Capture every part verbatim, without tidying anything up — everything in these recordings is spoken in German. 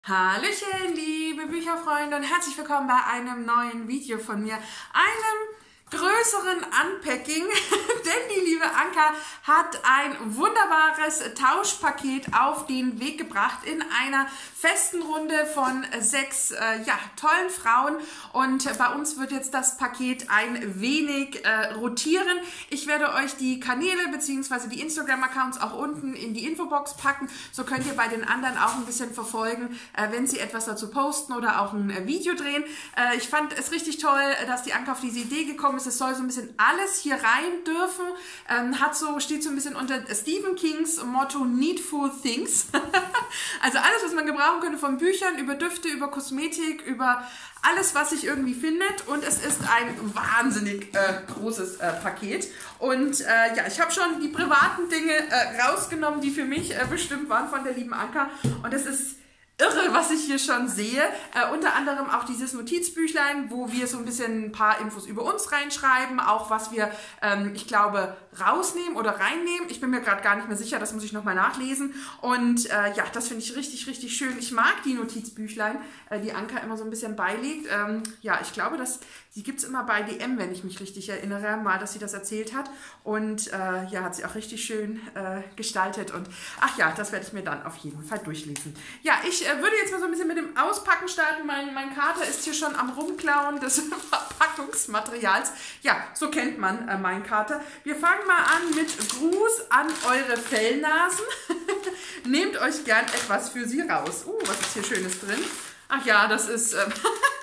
Hallöchen, liebe Bücherfreunde und herzlich willkommen bei einem neuen Video von mir, einem größeren Unpacking, denn die liebe Anka hat ein wunderbares Tauschpaket auf den Weg gebracht in einer festen Runde von sechs äh, ja, tollen Frauen, und bei uns wird jetzt das Paket ein wenig äh, rotieren. Ich werde euch die Kanäle bzw. die Instagram-Accounts auch unten in die Infobox packen, so könnt ihr bei den anderen auch ein bisschen verfolgen, äh, wenn sie etwas dazu posten oder auch ein äh, Video drehen. Äh, ich fand es richtig toll, dass die Anka auf diese Idee gekommen ist. Es soll so ein bisschen alles hier rein dürfen. Ähm, hat so, steht so ein bisschen unter Stephen Kings Motto Needful Things. Also alles, was man gebrauchen könnte, von Büchern über Düfte, über Kosmetik, über alles, was sich irgendwie findet. Und es ist ein wahnsinnig äh, großes äh, Paket. Und äh, ja, ich habe schon die privaten Dinge äh, rausgenommen, die für mich äh, bestimmt waren von der lieben Anka. Und es ist irre, was ich hier schon sehe. Äh, unter anderem auch dieses Notizbüchlein, wo wir so ein bisschen ein paar Infos über uns reinschreiben, auch was wir, ähm, ich glaube, rausnehmen oder reinnehmen. Ich bin mir gerade gar nicht mehr sicher, das muss ich nochmal nachlesen. Und äh, ja, das finde ich richtig, richtig schön. Ich mag die Notizbüchlein, äh, die Anka immer so ein bisschen beilegt. Ähm, ja, ich glaube, dass die gibt es immer bei D M, wenn ich mich richtig erinnere, mal, dass sie das erzählt hat. Und äh, ja, hat sie auch richtig schön äh, gestaltet. Und ach ja, das werde ich mir dann auf jeden Fall durchlesen. Ja, ich äh, würde jetzt mal so ein bisschen mit dem Auspacken starten. Mein, mein Kater ist hier schon am Rumklauen des Verpackungsmaterials. Ja, so kennt man äh, meinen Kater. Wir fangen mal an mit Gruß an eure Fellnasen. Nehmt euch gern etwas für sie raus. Uh, was ist hier Schönes drin? Ach ja, das ist... Ähm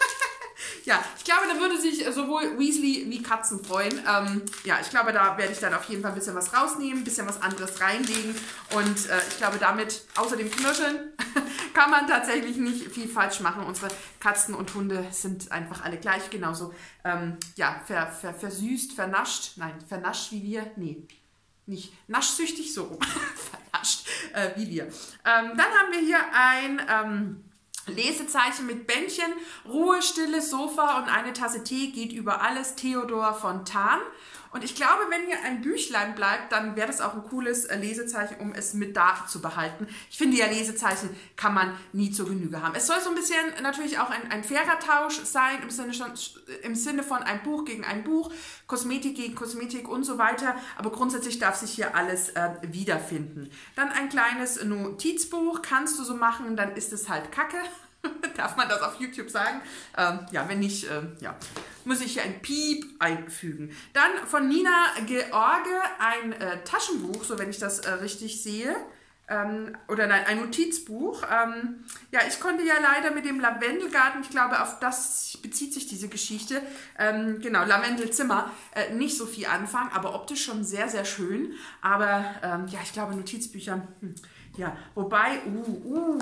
Ja, ich glaube, da würde sich sowohl Weasley wie Katzen freuen. Ähm, ja, ich glaube, da werde ich dann auf jeden Fall ein bisschen was rausnehmen, ein bisschen was anderes reinlegen. Und äh, ich glaube, damit, außer dem Knirscheln, kann man tatsächlich nicht viel falsch machen. Unsere Katzen und Hunde sind einfach alle gleich, genauso ähm, ja, ver, ver, versüßt, vernascht. Nein, vernascht wie wir, nee. Nicht naschsüchtig, so rum. Vernascht äh, wie wir. Ähm, dann haben wir hier ein... Ähm, Lesezeichen mit Bändchen, Ruhe, Stille, Sofa und eine Tasse Tee geht über alles, Theodor Fontan. Und ich glaube, wenn hier ein Büchlein bleibt, dann wäre das auch ein cooles Lesezeichen, um es mit da zu behalten. Ich finde ja, Lesezeichen kann man nie zur Genüge haben. Es soll so ein bisschen natürlich auch ein, ein fairer Tausch sein, im Sinne, schon, im Sinne von ein Buch gegen ein Buch, Kosmetik gegen Kosmetik und so weiter. Aber grundsätzlich darf sich hier alles äh, wiederfinden. Dann ein kleines Notizbuch, kannst du so machen, dann ist es halt Kacke. Darf man das auf YouTube sagen? Ähm, ja, wenn nicht, äh, ja, muss ich hier ein Piep einfügen. Dann von Nina George ein äh, Taschenbuch, so wenn ich das äh, richtig sehe. Ähm, oder nein, ein Notizbuch. Ähm, ja, ich konnte ja leider mit dem Lavendelgarten, ich glaube, auf das bezieht sich diese Geschichte, ähm, genau, Lavendelzimmer, äh, nicht so viel anfangen, aber optisch schon sehr, sehr schön. Aber ähm, ja, ich glaube, Notizbücher... Hm. Ja, wobei, uh, uh,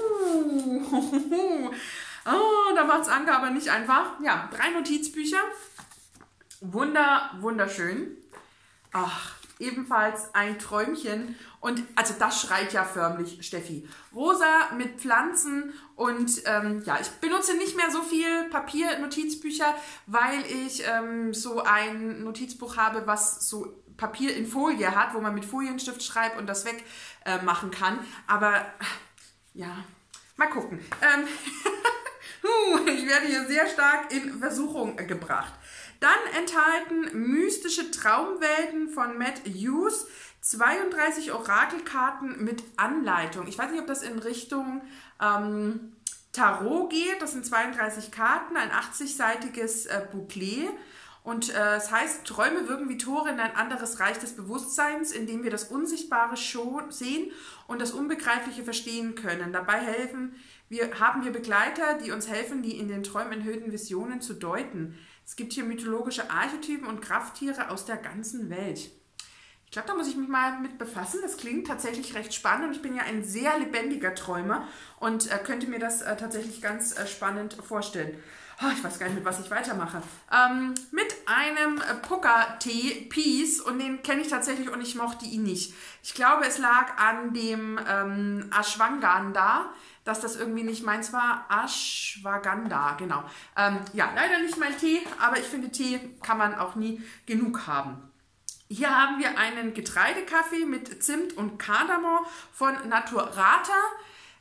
uh, oh, da macht es Anka aber nicht einfach. Ja, drei Notizbücher, wunder, wunderschön. Ach, ebenfalls ein Träumchen. Und also das schreit ja förmlich Steffi. Rosa mit Pflanzen und ähm, ja, ich benutze nicht mehr so viel Papier-Notizbücher, weil ich ähm, so ein Notizbuch habe, was so Papier in Folie hat, wo man mit Folienstift schreibt und das weg äh, machen kann. Aber ja, mal gucken. Ähm, ich werde hier sehr stark in Versuchung äh, gebracht. Dann enthalten mystische Traumwelten von Matt Hughes, zweiunddreißig Orakelkarten mit Anleitung. Ich weiß nicht, ob das in Richtung ähm, Tarot geht. Das sind zweiunddreißig Karten, ein achtzigseitiges äh, Booklet. Und äh, es heißt, Träume wirken wie Tore in ein anderes Reich des Bewusstseins, in dem wir das Unsichtbare schon sehen und das Unbegreifliche verstehen können. Dabei helfen wir, haben wir Begleiter, die uns helfen, die in den Träumen enthüllten Visionen zu deuten. Es gibt hier mythologische Archetypen und Krafttiere aus der ganzen Welt. Ich glaube, da muss ich mich mal mit befassen. Das klingt tatsächlich recht spannend. Ich bin ja ein sehr lebendiger Träumer und äh, könnte mir das äh, tatsächlich ganz äh, spannend vorstellen. Oh, ich weiß gar nicht, mit was ich weitermache. Ähm, mit einem äh, Poker-Tee-Piece, und den kenne ich tatsächlich und ich mochte ihn nicht. Ich glaube, es lag an dem ähm, Ashwagandha, dass das irgendwie nicht meins war. Ashwagandha, genau. Ähm, ja, leider nicht mein Tee, aber ich finde, Tee kann man auch nie genug haben. Hier haben wir einen Getreidekaffee mit Zimt und Kardamom von Naturata.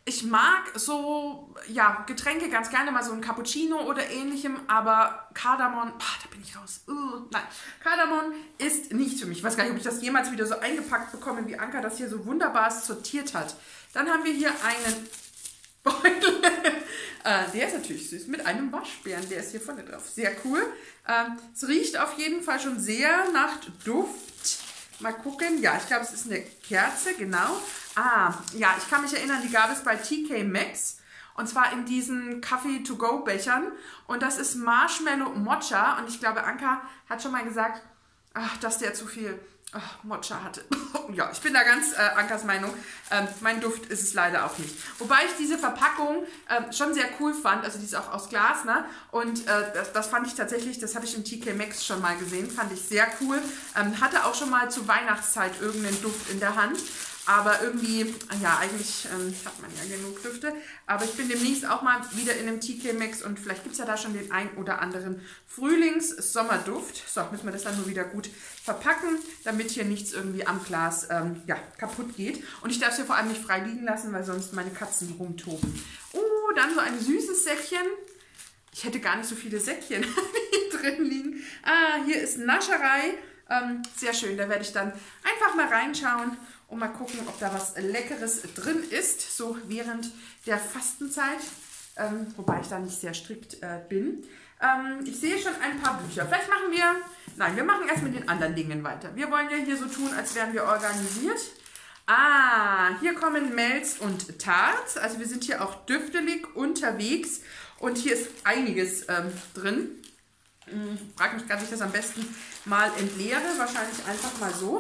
Ich mag so, ja, Getränke ganz gerne, mal so ein Cappuccino oder ähnlichem, aber Kardamom, ach, da bin ich raus. Uh, nein, Kardamom ist nicht für mich. Ich weiß gar nicht, ob ich das jemals wieder so eingepackt bekomme, wie Anka das hier so wunderbar sortiert hat. Dann haben wir hier einen Beutel. äh, der ist natürlich süß, mit einem Waschbären, der ist hier vorne drauf. Sehr cool. Ähm, es riecht auf jeden Fall schon sehr nach Duft. Mal gucken. Ja, ich glaube, es ist eine Kerze, genau. Ah, ja, ich kann mich erinnern, die gab es bei T K Maxx. Und zwar in diesen Kaffee-to-go-Bechern. Und das ist Marshmallow Mocha. Und ich glaube, Anka hat schon mal gesagt, ach, dass der zu viel ach, Mocha hatte. Ja, ich bin da ganz äh, Ankas Meinung. Ähm, mein Duft ist es leider auch nicht. Wobei ich diese Verpackung ähm, schon sehr cool fand. Also die ist auch aus Glas, ne? Und äh, das, das fand ich tatsächlich, das habe ich im T K Maxx schon mal gesehen. Fand ich sehr cool. Ähm, hatte auch schon mal zur Weihnachtszeit irgendeinen Duft in der Hand. Aber irgendwie, ja, eigentlich ähm, hat man ja genug Düfte. Aber ich bin demnächst auch mal wieder in einem T K Maxx und vielleicht gibt es ja da schon den ein oder anderen Frühlings-Sommerduft. So, müssen wir das dann nur wieder gut verpacken, damit hier nichts irgendwie am Glas ähm, ja, kaputt geht. Und ich darf es hier vor allem nicht frei liegen lassen, weil sonst meine Katzen rumtoben. Oh, dann so ein süßes Säckchen. Ich hätte gar nicht so viele Säckchen hier drin liegen. Ah, hier ist Nascherei. Ähm, sehr schön, da werde ich dann einfach mal reinschauen und mal gucken, ob da was Leckeres drin ist, so während der Fastenzeit, ähm, wobei ich da nicht sehr strikt äh, bin. Ähm, ich sehe schon ein paar Bücher. Vielleicht machen wir, nein, wir machen erst mit den anderen Dingen weiter. Wir wollen ja hier so tun, als wären wir organisiert. Ah, hier kommen Melz und Tarts, also wir sind hier auch düftelig unterwegs und hier ist einiges ähm, drin. Ich frage mich gerade, wie ich das am besten mal entleere, wahrscheinlich einfach mal so.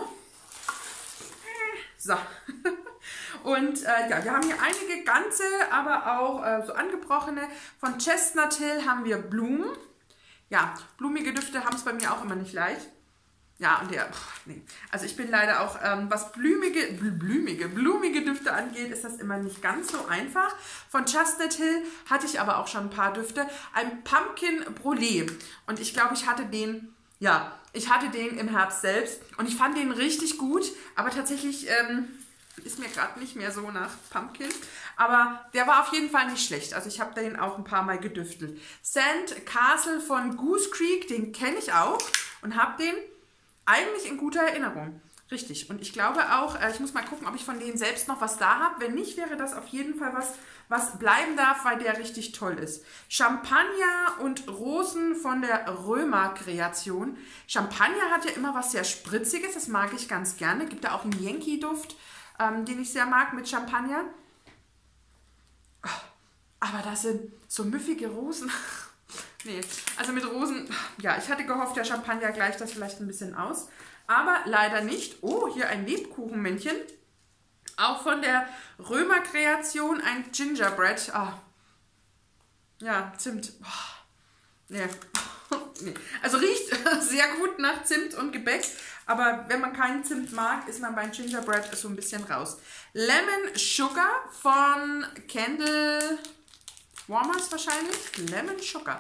So, und äh, ja, wir haben hier einige ganze, aber auch äh, so angebrochene. Von Chestnut Hill haben wir Blumen. Ja, blumige Düfte haben es bei mir auch immer nicht leicht. Ja, und der, pff, nee. Also ich bin leider auch, ähm, was blümige, blümige, blumige Düfte angeht, ist das immer nicht ganz so einfach. Von Chestnut Hill hatte ich aber auch schon ein paar Düfte. Ein Pumpkin Brûlée. Und ich glaube, ich hatte den, ja, ich hatte den im Herbst selbst. Und ich fand den richtig gut. Aber tatsächlich ähm, ist mir gerade nicht mehr so nach Pumpkin. Aber der war auf jeden Fall nicht schlecht. Also ich habe den auch ein paar Mal gedüftelt. Sand Castle von Goose Creek, den kenne ich auch. Und habe den eigentlich in guter Erinnerung. Richtig. Und ich glaube auch, äh, ich muss mal gucken, ob ich von denen selbst noch was da habe. Wenn nicht, wäre das auf jeden Fall was, was bleiben darf, weil der richtig toll ist. Champagner und Rosen von der Römer Kreation. Champagner hat ja immer was sehr Spritziges, das mag ich ganz gerne. Gibt da auch einen Yankee-Duft, ähm, den ich sehr mag mit Champagner. Oh, aber das sind so müffige Rosen. Nee, also mit Rosen, ja, ich hatte gehofft, der Champagner gleicht das vielleicht ein bisschen aus. Aber leider nicht. Oh, hier ein Lebkuchenmännchen. Auch von der Römer Kreation ein Gingerbread. Ah. Ja, Zimt. Oh. Nee. Nee. Also riecht sehr gut nach Zimt und Gebäck. Aber wenn man keinen Zimt mag, ist man beim Gingerbread so ein bisschen raus. Lemon Sugar von Candle Warmers wahrscheinlich. Lemon Sugar.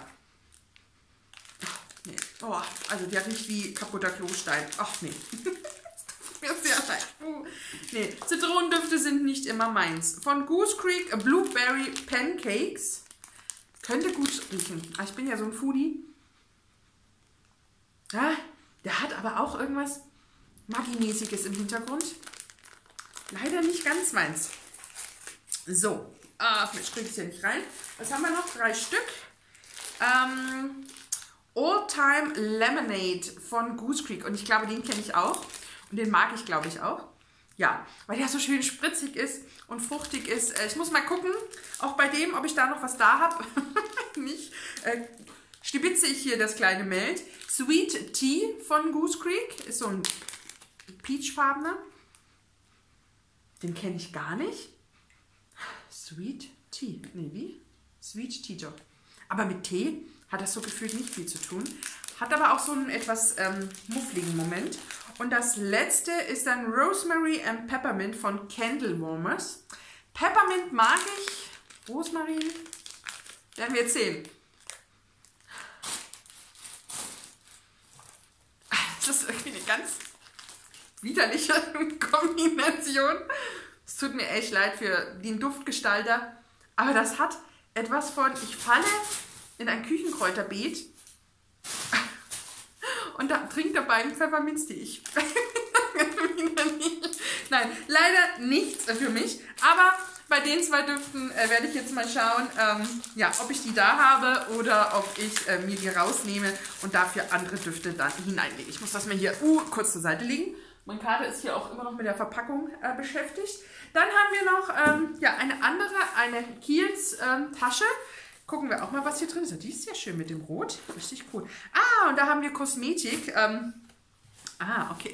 Nee. Oh, also der riecht wie kaputter Klostein. Ach nee. Mir sehr leid. Uh. Nee, Zitronendüfte sind nicht immer meins. Von Goose Creek Blueberry Pancakes. Könnte gut riechen. Ah, ich bin ja so ein Foodie. Ah, der hat aber auch irgendwas Maggi-mäßiges im Hintergrund. Leider nicht ganz meins. So. Ah, jetzt kriege ich es hier nicht rein. Was haben wir noch? Drei Stück. Ähm... Old Time Lemonade von Goose Creek. Und ich glaube, den kenne ich auch. Und den mag ich, glaube ich, auch. Ja, weil der so schön spritzig ist und fruchtig ist. Ich muss mal gucken, auch bei dem, ob ich da noch was da habe. Nicht. Äh, stibitze ich hier das kleine Meld. Sweet Tea von Goose Creek. Ist so ein peachfarbener. Den kenne ich gar nicht. Sweet Tea. Nee, wie? Sweet Tea doch. Aber mit Tee hat das so gefühlt nicht viel zu tun. Hat aber auch so einen etwas ähm, muffligen Moment. Und das letzte ist dann Rosemary and Peppermint von Candle Warmers. Peppermint mag ich. Rosmarin werden wir jetzt sehen. Das ist irgendwie eine ganz widerliche Kombination. Es tut mir echt leid für den Duftgestalter, aber das hat etwas von, ich falle in ein Küchenkräuterbeet und da trinkt dabei einen Pfefferminztee. Ich Nein, leider nichts für mich, aber bei den zwei Düften äh, werde ich jetzt mal schauen, ähm, ja, ob ich die da habe oder ob ich äh, mir die rausnehme und dafür andere Düfte dann hineinlege. Ich muss das mal hier uh, kurz zur Seite legen. Mein Kater ist hier auch immer noch mit der Verpackung äh, beschäftigt. Dann haben wir noch ähm, ja, eine andere, eine Kiehl's ähm, Tasche. Gucken wir auch mal, was hier drin ist. Die ist sehr schön mit dem Rot. Richtig cool. Ah, und da haben wir Kosmetik. Ähm, ah, okay.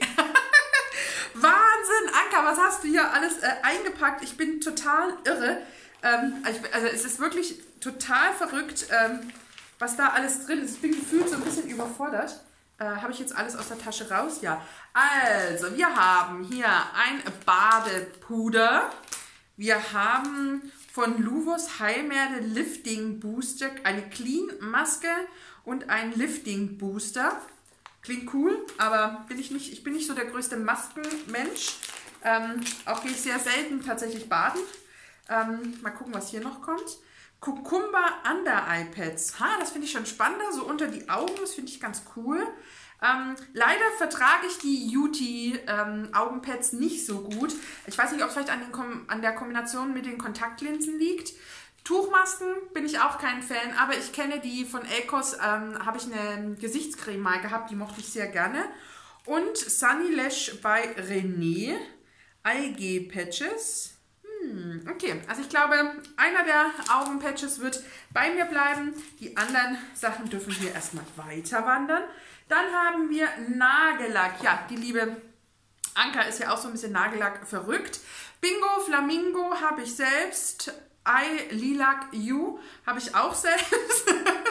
Wahnsinn, Anka, was hast du hier alles äh, eingepackt? Ich bin total irre. Ähm, also, ich, also es ist wirklich total verrückt, ähm, was da alles drin ist. Ich bin gefühlt so ein bisschen überfordert. Äh, Habe ich jetzt alles aus der Tasche raus? Ja. Also, wir haben hier ein Badepuder. Wir haben von Luvos Heilmerde Lifting Booster eine Clean Maske und ein Lifting Booster. Klingt cool, aber bin ich nicht, ich bin nicht so der größte Maskenmensch. Ähm, auch gehe ich sehr selten tatsächlich baden. Ähm, mal gucken, was hier noch kommt. Cucumber Under Eye Pads. Ha, das finde ich schon spannender, so unter die Augen, das finde ich ganz cool. Ähm, leider vertrage ich die Beauty ähm, Augenpads nicht so gut. Ich weiß nicht, ob es vielleicht an, den Kom an der Kombination mit den Kontaktlinsen liegt. Tuchmasken bin ich auch kein Fan, aber ich kenne die von Elkos, ähm, habe ich eine Gesichtscreme mal gehabt, die mochte ich sehr gerne. Und Sunny Lash bei René, Algae Patches. Hm, okay, also ich glaube, einer der Augenpatches wird bei mir bleiben. Die anderen Sachen dürfen hier erstmal weiter wandern. Dann haben wir Nagellack. Ja, die liebe Anka ist ja auch so ein bisschen Nagellack verrückt. Bingo Flamingo habe ich selbst. I Lilac You habe ich auch selbst.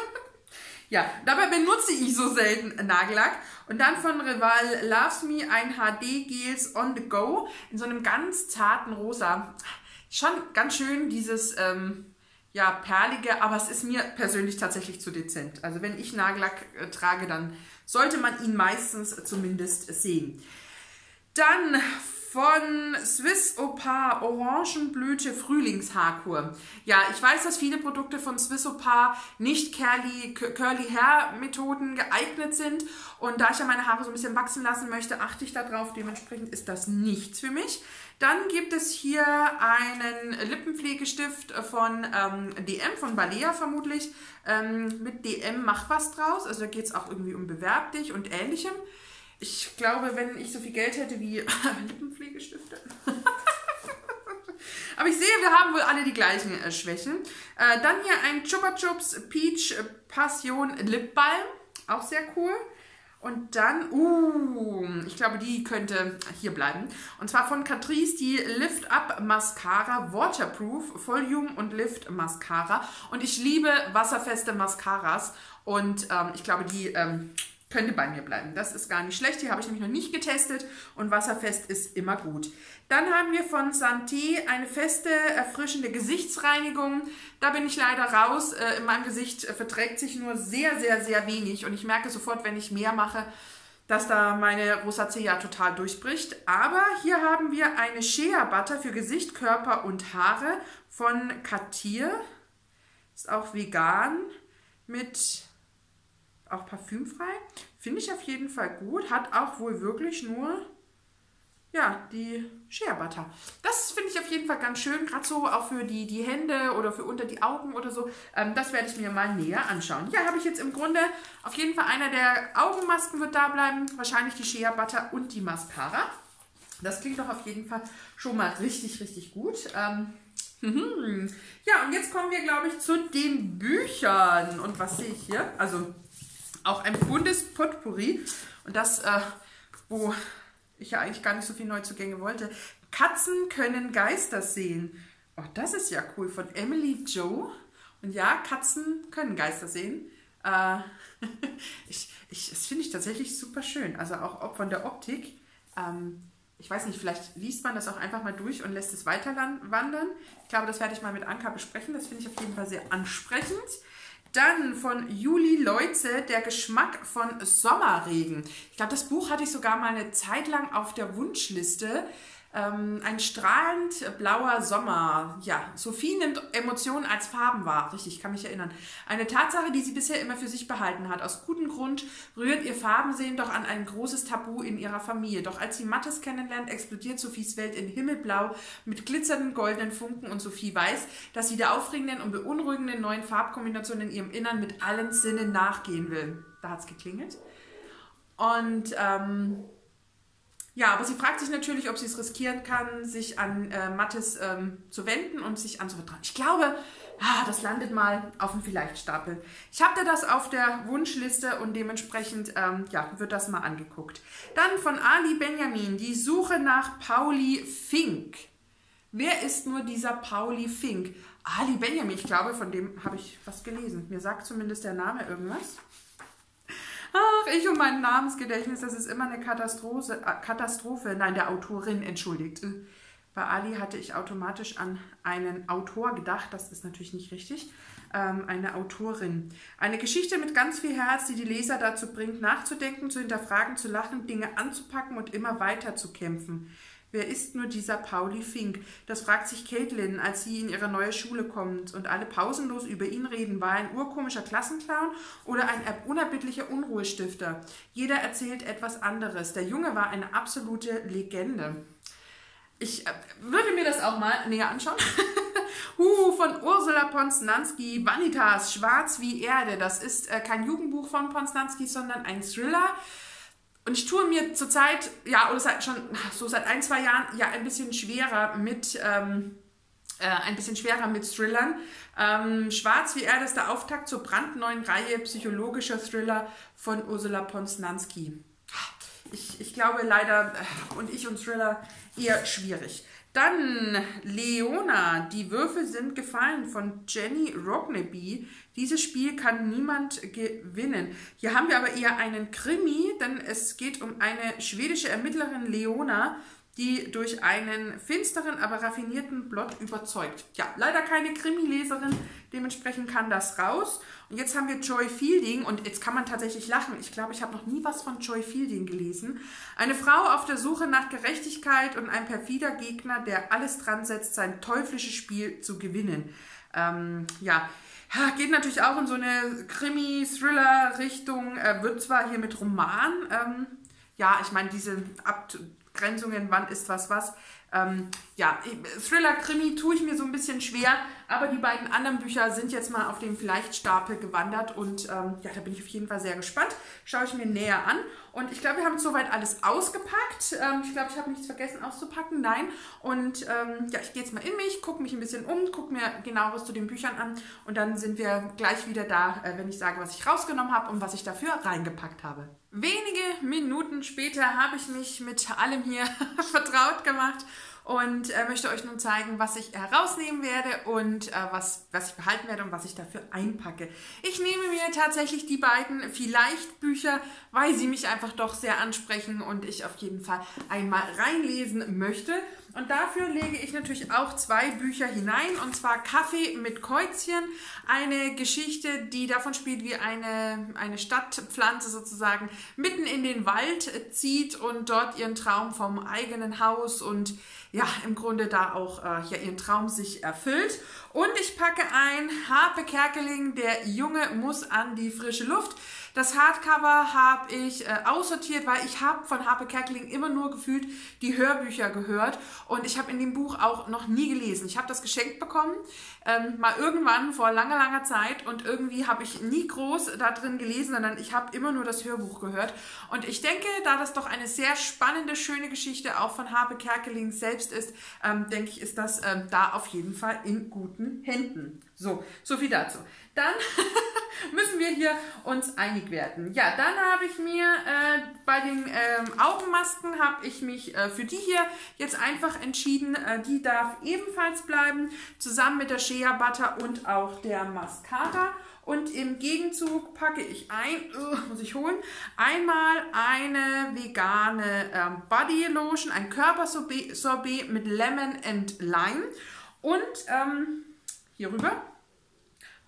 Ja, dabei benutze ich so selten Nagellack. Und dann von Rival Loves Me ein H D Gels on the Go in so einem ganz zarten Rosa. Schon ganz schön dieses ähm, ja, perlige, aber es ist mir persönlich tatsächlich zu dezent. Also wenn ich Nagellack äh, trage, dann sollte man ihn meistens zumindest sehen. Dann von Swiss Opar Orangenblüte Frühlingshaarkur. Ja, ich weiß, dass viele Produkte von Swiss Opar nicht Curly, Curly Hair Methoden geeignet sind. Und da ich ja meine Haare so ein bisschen wachsen lassen möchte, achte ich darauf. Dementsprechend ist das nichts für mich. Dann gibt es hier einen Lippenpflegestift von ähm, D M, von Balea vermutlich. Ähm, mit D M Mach was draus. Also da geht es auch irgendwie um Bewerb dich und Ähnlichem. Ich glaube, wenn ich so viel Geld hätte wie Lippenpflegestifte. Aber ich sehe, wir haben wohl alle die gleichen äh, Schwächen. Äh, dann hier ein Chupa Chups Peach Passion Lip Balm. Auch sehr cool. Und dann, uh, ich glaube, die könnte hier bleiben. Und zwar von Catrice die Lift Up Mascara Waterproof Volume und Lift Mascara. Und ich liebe wasserfeste Mascaras. Und ähm, ich glaube, die ähm, könnte bei mir bleiben. Das ist gar nicht schlecht. Die habe ich nämlich noch nicht getestet. Und wasserfest ist immer gut. Dann haben wir von Santé eine feste, erfrischende Gesichtsreinigung. Da bin ich leider raus. Äh, in meinem Gesicht äh, verträgt sich nur sehr, sehr, sehr wenig. Und ich merke sofort, wenn ich mehr mache, dass da meine Rosacea total durchbricht. Aber hier haben wir eine Shea Butter für Gesicht, Körper und Haare von Katir. Ist auch vegan mit auch parfümfrei. Finde ich auf jeden Fall gut. Hat auch wohl wirklich nur ja, die Shea Butter. Das finde ich auf jeden Fall ganz schön, gerade so auch für die, die Hände oder für unter die Augen oder so. Ähm, das werde ich mir mal näher anschauen. Ja, habe ich jetzt im Grunde auf jeden Fall einer der Augenmasken wird da bleiben. Wahrscheinlich die Shea Butter und die Mascara. Das klingt doch auf jeden Fall schon mal richtig, richtig gut. Ähm, ja, und jetzt kommen wir, glaube ich, zu den Büchern. Und was sehe ich hier? Also auch ein buntes Potpourri. Und das, äh, wo ich ja eigentlich gar nicht so viel Neuzugänge wollte. Katzen können Geister sehen. Oh, das ist ja cool. Von Emily Jo. Und ja, Katzen können Geister sehen. Äh, ich, ich, das finde ich tatsächlich super schön. Also auch, auch von der Optik. Ähm, ich weiß nicht, vielleicht liest man das auch einfach mal durch und lässt es weiter wandern. Ich glaube, das werde ich mal mit Anka besprechen. Das finde ich auf jeden Fall sehr ansprechend. Dann von Juli Leutze, der Geschmack von Sommerregen. Ich glaube, das Buch hatte ich sogar mal eine Zeit lang auf der Wunschliste. Ähm, ein strahlend blauer Sommer. Ja, Sophie nimmt Emotionen als Farben wahr. Richtig, ich kann mich erinnern. Eine Tatsache, die sie bisher immer für sich behalten hat. Aus gutem Grund rührt ihr Farbensehen doch an ein großes Tabu in ihrer Familie. Doch als sie Mathis kennenlernt, explodiert Sophies Welt in himmelblau mit glitzernden goldenen Funken und Sophie weiß, dass sie der aufregenden und beunruhigenden neuen Farbkombination in ihrem Innern mit allen Sinnen nachgehen will. Da hat es geklingelt. Und ähm, ja, aber sie fragt sich natürlich, ob sie es riskieren kann, sich an äh, Mathis ähm, zu wenden und sich anzuvertrauen. Ich glaube, ah, das landet mal auf dem Vielleicht-Stapel. Ich habe das auf der Wunschliste und dementsprechend ähm, ja, wird das mal angeguckt. Dann von Ali Benjamin, die Suche nach Pauli Fink. Wer ist nur dieser Pauli Fink? Ali Benjamin, ich glaube, von dem habe ich was gelesen. Mir sagt zumindest der Name irgendwas. Ach, ich und mein Namensgedächtnis, das ist immer eine Katastrophe. Katastrophe. Nein, der Autorin, entschuldigt. Bei Ali hatte ich automatisch an einen Autor gedacht. Das ist natürlich nicht richtig. Ähm, eine Autorin. Eine Geschichte mit ganz viel Herz, die die Leser dazu bringt, nachzudenken, zu hinterfragen, zu lachen, Dinge anzupacken und immer weiter zu kämpfen. Wer ist nur dieser Pauli Fink? Das fragt sich Caitlin, als sie in ihre neue Schule kommt und alle pausenlos über ihn reden. War er ein urkomischer Klassenclown oder ein unerbittlicher Unruhestifter? Jeder erzählt etwas anderes. Der Junge war eine absolute Legende. Ich äh, würde mir das auch mal näher anschauen. Huh, von Ursula Posnanski, Vanitas, Schwarz wie Erde. Das ist äh, kein Jugendbuch von Posnanski, sondern ein Thriller. Und ich tue mir zurzeit, ja, oder seit schon so seit ein, zwei Jahren, ja, ein bisschen schwerer mit, ähm, äh, ein bisschen schwerer mit Thrillern. Ähm, Schwarz wie Erde ist der Auftakt zur brandneuen Reihe psychologischer Thriller von Ursula Posnanski. Ich, ich glaube leider, äh, und ich und Thriller eher schwierig. Dann Leona, die Würfel sind gefallen von Jenny Rogneby. Dieses Spiel kann niemand gewinnen. Hier haben wir aber eher einen Krimi, denn es geht um eine schwedische Ermittlerin Leona, die durch einen finsteren, aber raffinierten Plot überzeugt. Ja, leider keine Krimi-Leserin, dementsprechend kann das raus. Und jetzt haben wir Joy Fielding und jetzt kann man tatsächlich lachen. Ich glaube, ich habe noch nie was von Joy Fielding gelesen. Eine Frau auf der Suche nach Gerechtigkeit und ein perfider Gegner, der alles dran setzt, sein teuflisches Spiel zu gewinnen. Ähm, ja, geht natürlich auch in so eine Krimi-Thriller-Richtung, äh, wird zwar hier mit Roman, ähm, ja, ich meine, diese Abgrenzungen, wann ist was was, ähm, ja, Thriller, Krimi tue ich mir so ein bisschen schwer, aber die beiden anderen Bücher sind jetzt mal auf den Vielleicht-Stapel gewandert und ähm, ja, da bin ich auf jeden Fall sehr gespannt. Schaue ich mir näher an und ich glaube, wir haben soweit alles ausgepackt. Ähm, ich glaube, ich habe nichts vergessen auszupacken, nein. Und ähm, ja, ich gehe jetzt mal in mich, gucke mich ein bisschen um, gucke mir genaueres zu den Büchern an und dann sind wir gleich wieder da, äh, wenn ich sage, was ich rausgenommen habe und was ich dafür reingepackt habe. Wenige Minuten später habe ich mich mit allem hier vertraut gemacht und äh, möchte euch nun zeigen, was ich herausnehmen werde und äh, was, was ich behalten werde und was ich dafür einpacke. Ich nehme mir tatsächlich die beiden Vielleicht-Bücher, weil sie mich einfach doch sehr ansprechen und ich auf jeden Fall einmal reinlesen möchte. Und dafür lege ich natürlich auch zwei Bücher hinein, und zwar Kaffee mit Käuzchen, eine Geschichte, die davon spielt, wie eine, eine Stadtpflanze sozusagen mitten in den Wald zieht und dort ihren Traum vom eigenen Haus und ja, im Grunde da auch äh, ja, ihren Traum sich erfüllt. Und ich packe ein Harpe Kerkeling, der Junge muss an die frische Luft. Das Hardcover habe ich äh, aussortiert, weil ich habe von Harpe Kerkeling immer nur gefühlt die Hörbücher gehört und ich habe in dem Buch auch noch nie gelesen. Ich habe das geschenkt bekommen, ähm, mal irgendwann vor langer, langer Zeit, und irgendwie habe ich nie groß da drin gelesen, sondern ich habe immer nur das Hörbuch gehört. Und ich denke, da das doch eine sehr spannende, schöne Geschichte auch von Harpe Kerkeling selbst ist, ähm, denke ich, ist das ähm, da auf jeden Fall in guten Händen. So, so viel dazu. Dann müssen wir hier uns einig werden. Ja, dann habe ich mir äh, bei den ähm, Augenmasken habe ich mich äh, für die hier jetzt einfach entschieden. Äh, die darf ebenfalls bleiben, zusammen mit der Shea Butter und auch der Mascara. Und im Gegenzug packe ich ein, uh, muss ich holen, einmal eine vegane ähm, Body Lotion, ein Körpersorbet mit Lemon and Lime und ähm, hierüber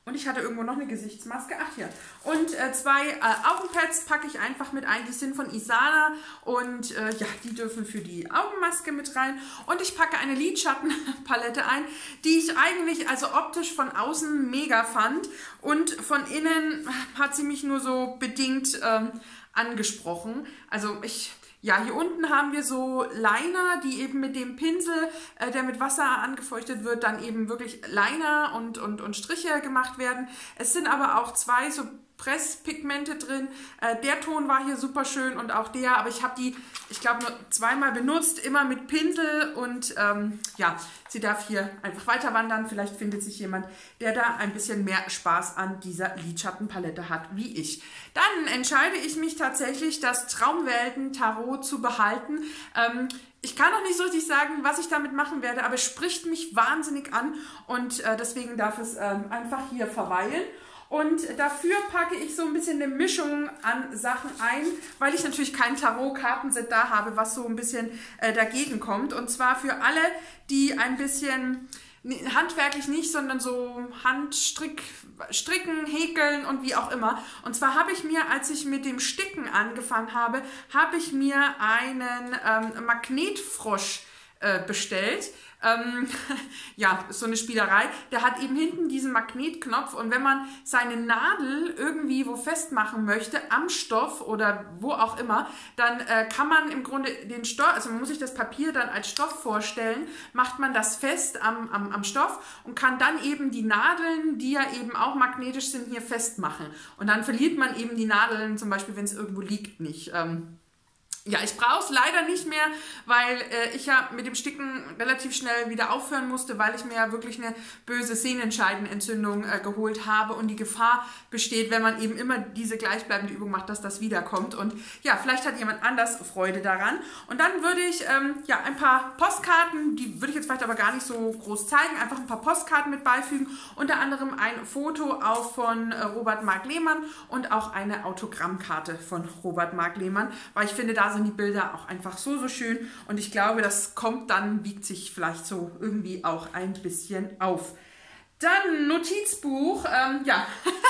Und ich hatte irgendwo noch eine Gesichtsmaske. Ach hier. Und äh, zwei äh, Augenpads packe ich einfach mit ein. Die sind von Isana. Und äh, ja, die dürfen für die Augenmaske mit rein. Und ich packe eine Lidschattenpalette ein, die ich eigentlich also optisch von außen mega fand. Und von innen hat sie mich nur so bedingt ähm, angesprochen. Also ich... Ja, hier unten haben wir so Liner, die eben mit dem Pinsel, äh, der mit Wasser angefeuchtet wird, dann eben wirklich Liner und, und, und Striche gemacht werden. Es sind aber auch zwei so Presspigmente drin. Äh, der Ton war hier super schön und auch der, aber ich habe die, ich glaube, nur zweimal benutzt, immer mit Pinsel und ähm, ja, sie darf hier einfach weiter wandern. Vielleicht findet sich jemand, der da ein bisschen mehr Spaß an dieser Lidschattenpalette hat, wie ich. Dann entscheide ich mich tatsächlich, das Traumwelten-Tarot zu behalten. Ähm, Ich kann noch nicht so richtig sagen, was ich damit machen werde, aber es spricht mich wahnsinnig an und äh, deswegen darf es ähm, einfach hier verweilen. Und dafür packe ich so ein bisschen eine Mischung an Sachen ein, weil ich natürlich kein Tarot-Kartenset da habe, was so ein bisschen äh, dagegen kommt. Und zwar für alle, die ein bisschen handwerklich nicht, sondern so Handstrick, Stricken, Häkeln und wie auch immer. Und zwar habe ich mir, als ich mit dem Sticken angefangen habe, habe ich mir einen ähm, Magnetfrosch äh, bestellt. Ähm, ja, ist so eine Spielerei. Der hat eben hinten diesen Magnetknopf und wenn man seine Nadel irgendwie wo festmachen möchte, am Stoff oder wo auch immer, dann äh, kann man im Grunde den Stoff, also man muss sich das Papier dann als Stoff vorstellen, macht man das fest am, am, am Stoff und kann dann eben die Nadeln, die ja eben auch magnetisch sind, hier festmachen. Und dann verliert man eben die Nadeln, zum Beispiel, wenn es irgendwo liegt, nicht. Ähm, Ja, ich brauche es leider nicht mehr, weil äh, ich ja mit dem Sticken relativ schnell wieder aufhören musste, weil ich mir ja wirklich eine böse Sehnenscheidenentzündung äh, geholt habe und die Gefahr besteht, wenn man eben immer diese gleichbleibende Übung macht, dass das wiederkommt. Und ja, vielleicht hat jemand anders Freude daran. Und dann würde ich ähm, ja ein paar Postkarten, die würde ich jetzt vielleicht aber gar nicht so groß zeigen, einfach ein paar Postkarten mit beifügen. Unter anderem ein Foto auch von äh, Robert Mark Lehmann und auch eine Autogrammkarte von Robert Mark Lehmann, weil ich finde, da sind die Bilder auch einfach so, so schön und ich glaube, das kommt dann, wiegt sich vielleicht so irgendwie auch ein bisschen auf. Dann Notizbuch, ähm, ja,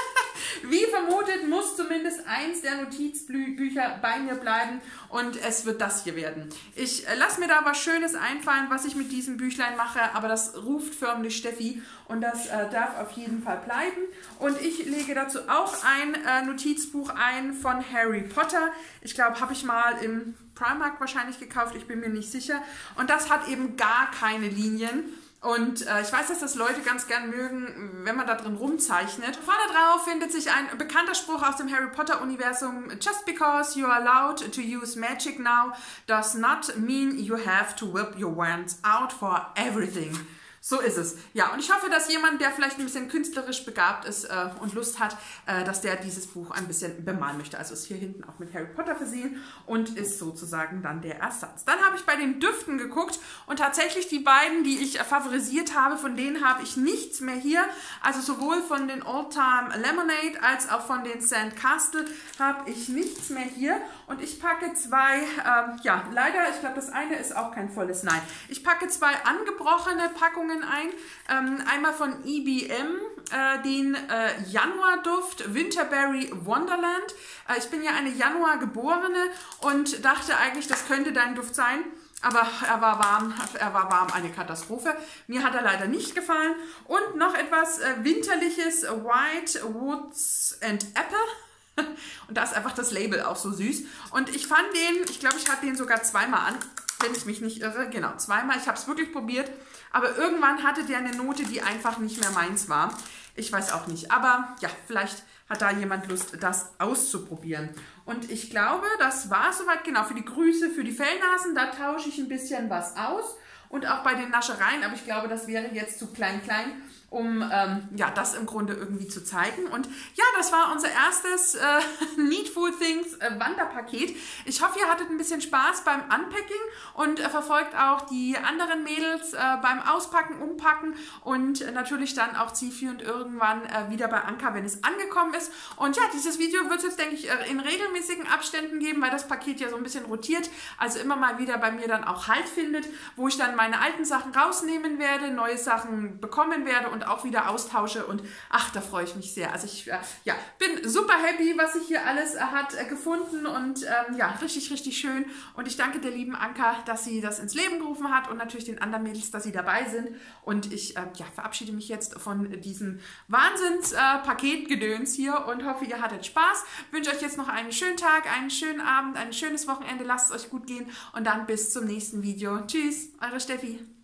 wie vermutet muss zumindest eins der Notizbücher bei mir bleiben und es wird das hier werden. Ich äh, lasse mir da was Schönes einfallen, was ich mit diesem Büchlein mache, aber das ruft förmlich Steffi und das äh, darf auf jeden Fall bleiben. Und ich lege dazu auch ein äh, Notizbuch ein von Harry Potter. Ich glaube, habe ich mal im Primark wahrscheinlich gekauft, ich bin mir nicht sicher. Und das hat eben gar keine Linien. Und äh, ich weiß, dass das Leute ganz gern mögen, wenn man da drin rumzeichnet. Vorne drauf findet sich ein bekannter Spruch aus dem Harry Potter Universum. Just because you are allowed to use magic now does not mean you have to whip your wands out for everything. So ist es. Ja, und ich hoffe, dass jemand, der vielleicht ein bisschen künstlerisch begabt ist äh, und Lust hat, äh, dass der dieses Buch ein bisschen bemalen möchte. Also ist hier hinten auch mit Harry Potter versehen und ist sozusagen dann der Ersatz. Dann habe ich bei den Düften geguckt und tatsächlich die beiden, die ich äh, favorisiert habe, von denen habe ich nichts mehr hier. Also sowohl von den Old Time Lemonade als auch von den Sandcastle habe ich nichts mehr hier. Und ich packe zwei, ähm, ja, leider, ich glaube, das eine ist auch kein volles, nein. Ich packe zwei angebrochene Packungen ein. Ähm, einmal von E B M, äh, den äh, Januarduft Winterberry Wonderland. Äh, ich bin ja eine Januar-Geborene und dachte eigentlich, das könnte dein Duft sein. Aber er war warm, er war warm, eine Katastrophe. Mir hat er leider nicht gefallen. Und noch etwas äh, Winterliches, White Woods and Apple. Und da ist einfach das Label auch so süß. Und ich fand den, ich glaube, ich hatte den sogar zweimal an, wenn ich mich nicht irre. Genau, zweimal. Ich habe es wirklich probiert. Aber irgendwann hatte der eine Note, die einfach nicht mehr meins war. Ich weiß auch nicht. Aber ja, vielleicht hat da jemand Lust, das auszuprobieren. Und ich glaube, das war soweit. Genau, für die Grüße, für die Fellnasen, da tausche ich ein bisschen was aus. Und auch bei den Naschereien. Aber ich glaube, das wäre jetzt zu klein, klein, um ähm, ja, das im Grunde irgendwie zu zeigen. Und ja, das war unser erstes äh, Needful Things äh, Wanderpaket. Ich hoffe, ihr hattet ein bisschen Spaß beim Unpacking und äh, verfolgt auch die anderen Mädels äh, beim Auspacken, Umpacken und äh, natürlich dann auch zielführend irgendwann äh, wieder bei Anka, wenn es angekommen ist. Und ja, dieses Video wird es jetzt, denke ich, in regelmäßigen Abständen geben, weil das Paket ja so ein bisschen rotiert, also immer mal wieder bei mir dann auch Halt findet, wo ich dann meine alten Sachen rausnehmen werde, neue Sachen bekommen werde und und auch wieder austausche und ach, da freue ich mich sehr. Also ich äh, ja, bin super happy, was sich hier alles äh, hat äh, gefunden und ähm, ja, richtig, richtig schön und ich danke der lieben Anka, dass sie das ins Leben gerufen hat und natürlich den anderen Mädels, dass sie dabei sind und ich äh, ja, verabschiede mich jetzt von diesem Wahnsinns-Paketgedöns äh, hier und hoffe, ihr hattet Spaß. Wünsche euch jetzt noch einen schönen Tag, einen schönen Abend, ein schönes Wochenende, lasst es euch gut gehen und dann bis zum nächsten Video. Tschüss, eure Steffi.